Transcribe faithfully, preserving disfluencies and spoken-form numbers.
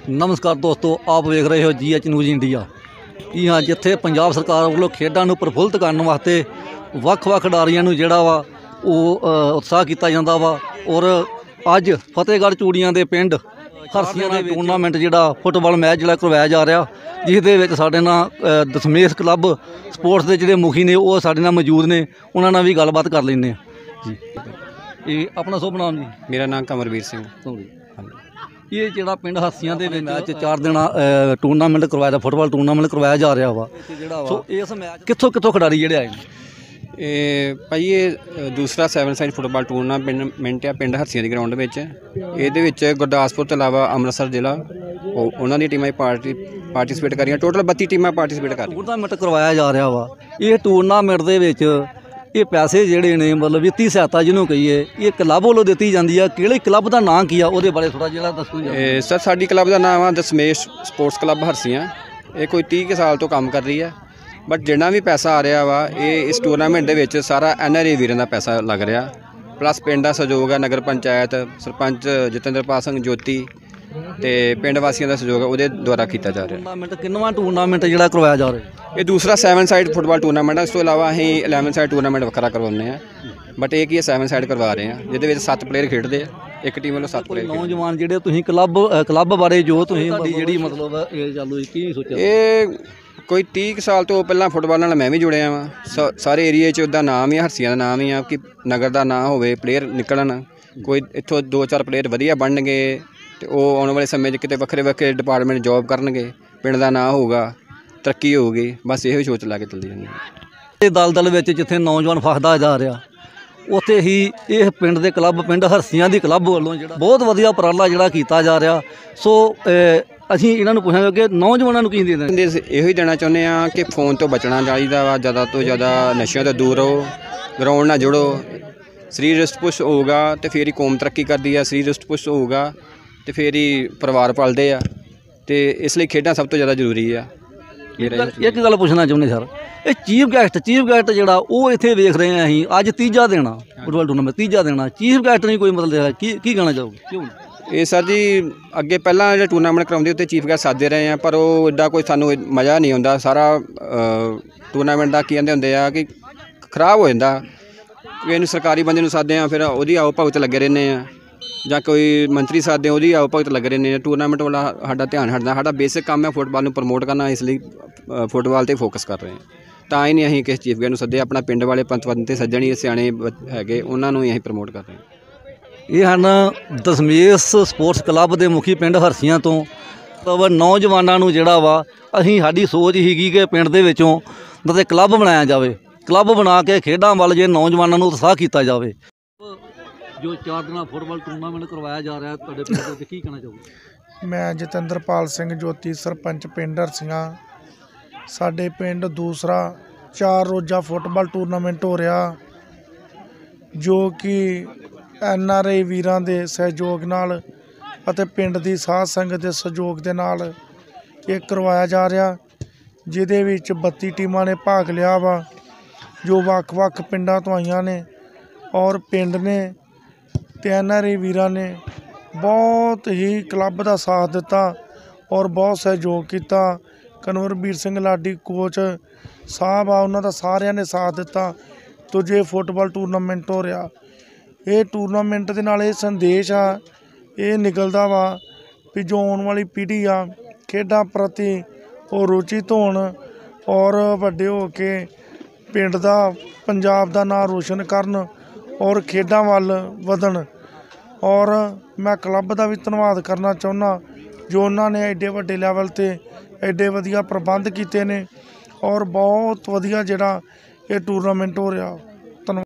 नमस्कार दोस्तों, आप वेख रहे हो जी एच न्यूज़ इंडिया। जी हाँ, जिथे पंजाब सरकार वालों खेडों को प्रफुल्लित करने वास्ते ਵੱਖ-ਵੱਖ खिडारियों को जोड़ा वा उत्साह किया जाता वा। और अज फतेहगढ़ चूड़ियां के पिंड हरसियां का टूरनामेंट जोड़ा फुटबॉल मैच जोड़ा करवाया जा रहा, जिसदे साडे नाल दशमेश क्लब स्पोर्ट्स के जोड़े मुखी ने वो साडे नाल मौजूद ने। उन्होंने भी गलबात कर लें जी। ये अपना शुभ नाम जी? मेरा नाम कमरवीर सिंह। ये जोड़ा पिंड हरसियां दे मैच चार दिन टूरनामेंट करवाया, फुटबॉल टूरनामेंट करवाया जा रहा वा। सो इस मैच कितों कितों खिडारी जोड़े आए हैं? भाई ये दूसरा सैवन साइड फुटबॉल टूरनामेंट आ पिंड हरसियां की ग्राउंड में। ये गुरदासपुर तो इलावा अमृतसर जिला उन्होंने टीमें पार्टी पार्टिसिपेट कर रही। टोटल बत्ती टीमें पार्टिसिपेट कर रही। टूरनामेंट करवाया जा रहा वा। ये टूरनामेंट के ये पैसे जोड़े ने मतलब वित्ती सहायता जिन्होंने कही है, ये क्लब वालों दी जाती है। कि क्लब का नाम की है वो बारे थोड़ा जरा दसो। सर साडी क्लब का नाम है दशमेश स्पोर्ट्स क्लब हरसियां। ये कोई तीह साल तो काम कर रही है, बट जिन्ना भी पैसा आ रहा वा ये इस टूरनामेंट के सारा एन आर आई वीरों का पैसा लग रहा। प्लस पिंड का सहयोग है, नगर पंचायत सरपंच जतिंद्रपाल सिंह ज्योति ते पिंड वासियों का सहयोग है, वो द्वारा किया जा रहा। टूरनामेंट किन्नवां टूरनामेंट जो करवाया जा रहा है? ये दूसरा सैवन साइड फुटबॉल टूरनामेंट है। इस तो इलावा अं इलेवन साइड टूरनामेंट वक्रा करवाने हैं, बट एक ही सैवन साइड करवा रहे हैं, जिहदे विच सत्त प्लेयर खेडते हैं। एक टीम वालों सत्त प्लेयर। नौजवान जिहड़े तुसीं क्लब क्लब बारे जो तुसीं जिहड़ी मतलब ये चालू की सोचा? ये कोई तीह साल तो पहला फुटबॉल नाल मैं भी जुड़िया वा। सारे एरिए च उहदा नाम ही हरसियां का नाम ही आ कि नगर का नाम होवे, प्लेयर निकलन, कोई इत्थों दो चार प्लेयर वधिया बनणगे ते वो आने वाले समय किते वक्रे वक्रे डिपार्टमेंट जॉब करनगे, पिंड का नाम होगा, तरक्की होगी। बस यही सोच ला के चलती जाती। दल दल में जिथे नौजवान फसदा जा रहा उत्थे ही ये पिंड के क्लब पिंड हरसियां की क्लब वालों बहुत वधिया उपराला जोड़ा किया जा रहा। सो असीं इन्हां नूं पुछांगे कि नौजवानों को की दे देना? यही देना चाहुंदे आ कि फोन तो बचना चाहिए वा, ज़्यादा तो ज़्यादा नशे तो दूर रहो, ग्राउंड नाल जुड़ो। शरीर रिष्ट पुष्ट होगा तो फिर ही कौम तरक्की करती है, शरीर रिष्ट पुष्ट होगा तो फिर ही परिवार पलते हैं। तो इसलिए खेडां सब तो ज़्यादा जरूरी है। एक गल पूछना चाਹੁੰਦੇ सर, ये चीफ गैसट चीफ गैसट जोड़ा वो इतने वेख रहे हैं अं अज तीजा देना फुटबॉल टूरनामेंट तीजा देना, चीफ गैसट नहीं कोई मतलब की की कहना चाहोगे? क्यों ये सर जी अगे पहला जो टूरनामेंट कराते उत्ते चीफ गैस्ट सादे रहे हैं, पर वो एडा कोई सानू मज़ा नहीं आता। सारा टूरनामेंट का की कहते होंगे आ कि खराब हो जाता। कोई सरकारी बंदे सादे फिर वही आओ भगत लगे रहने हैं, ਜਾਂ कोई मंत्री सादे ਉਹਦੀ आओ भगत लगे रहने हैं। टूरनामेंट वाला साडा ध्यान हटदा, साडा बेसिक काम है फुटबॉल ਨੂੰ प्रमोट करना, इसलिए फुटबॉल ਤੇ फोकस कर रहे हैं। ਤਾਂ ਹੀ ਨਹੀਂ ਅਸੀਂ किस चीफ गैस्ट ਨੂੰ सद्दे, अपना पिंड वाले पंत पंत सज्जण ही सियाणे हैगे उन्हां ਨੂੰ ही ਅਸੀਂ प्रमोट कर रहे हैं। ये हैं दशमेश स्पोर्ट्स क्लब के मुखी पिंड हरसियां तो मतलब नौजवानों जोड़ा वा असीं साडी सोच ही कि पिंड दे विचों ते क्लब बनाया जाए, क्लब बना के खेडां वाल जे नौजवानों नूं उत्साह किया जाए। जो चार दिन फुटबॉल टूरनामेंट करवाया जा रहा है तुहाडे पिंड की कहना चाहोगे? मैं जतिंद्रपाल सिंह ज्योति सरपंच पिंड हरसियां। साडे पिंड दूसरा चार रोज़ा फुटबॉल टूरनामेंट हो रहा, जो कि एन आर आई वीरां दे सहयोग नाल अते पिंड दी साध संगत के सहयोग दे नाल ये करवाया जा रहा, जिहदे विच बत्ती टीमां ने भाग लिया वा, जो वख-वख पिंडां तो आईयां ने। और पिंड ने ते एन आर आई वीरां ने बहुत ही क्लब का साथ दिता और बहुत सहयोग किया। कनवरवीर सिंह लाडी कोच साहब आ, उन्हों का सारिया ने साथ दिता। तो जे फुटबॉल टूरनामेंट हो रहा, ये टूरनामेंट के नाल ये संदेश आ ये निकलता वा भी जो आने वाली पीढ़ी आ खेडां प्रति वो रुचित होण और वड्डे हो के पिंड दा पंजाब दा नाम रोशन करन और खेडां वल वधन। और मैं क्लब का भी धन्नवाद करना चाहुंदा जो उन्होंने एडे वड्डे लैवल ते एडे वधिया प्रबंध किए ने और बहुत वधिया जिहड़ा ये टूरनामेंट हो रहा।